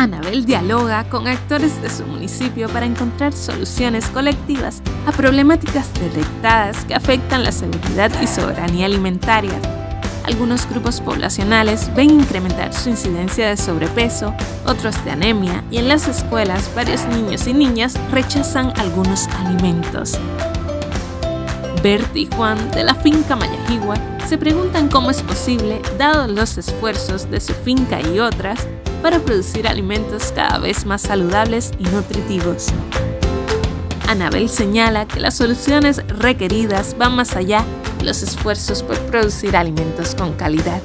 Anabel dialoga con actores de su municipio para encontrar soluciones colectivas a problemáticas detectadas que afectan la seguridad y soberanía alimentaria. Algunos grupos poblacionales ven incrementar su incidencia de sobrepeso, otros de anemia, y en las escuelas varios niños y niñas rechazan algunos alimentos. Bert y Juan, de la finca Mayajigua, se preguntan cómo es posible, dados los esfuerzos de su finca y otras, para producir alimentos cada vez más saludables y nutritivos. Anabel señala que las soluciones requeridas van más allá de los esfuerzos por producir alimentos con calidad.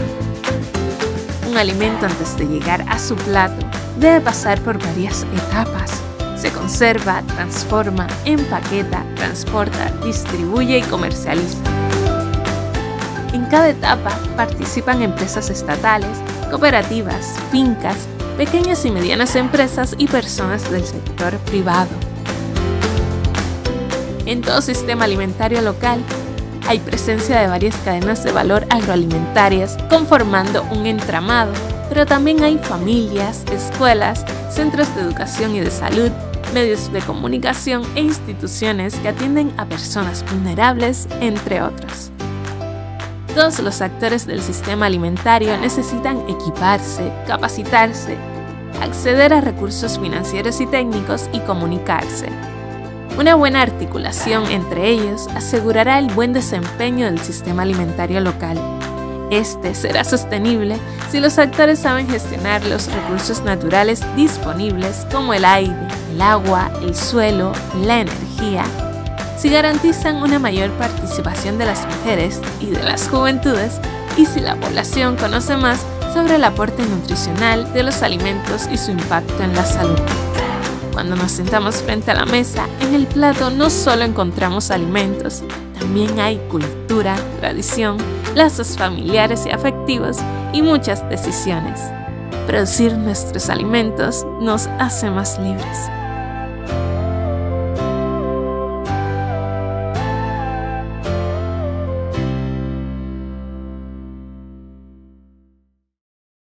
Un alimento, antes de llegar a su plato, debe pasar por varias etapas. Se conserva, transforma, empaqueta, transporta, distribuye y comercializa. En cada etapa participan empresas estatales, cooperativas, fincas, pequeñas y medianas empresas y personas del sector privado. En todo sistema alimentario local hay presencia de varias cadenas de valor agroalimentarias conformando un entramado, pero también hay familias, escuelas, centros de educación y de salud, medios de comunicación e instituciones que atienden a personas vulnerables, entre otros. Todos los actores del sistema alimentario necesitan equiparse, capacitarse, acceder a recursos financieros y técnicos y comunicarse. Una buena articulación entre ellos asegurará el buen desempeño del sistema alimentario local. Este será sostenible si los actores saben gestionar los recursos naturales disponibles como el aire, el agua, el suelo, la energía, si garantizan una mayor participación de las mujeres y de las juventudes y si la población conoce más sobre el aporte nutricional de los alimentos y su impacto en la salud. Cuando nos sentamos frente a la mesa, en el plato no solo encontramos alimentos, también hay cultura, tradición, lazos familiares y afectivos y muchas decisiones. Producir nuestros alimentos nos hace más libres.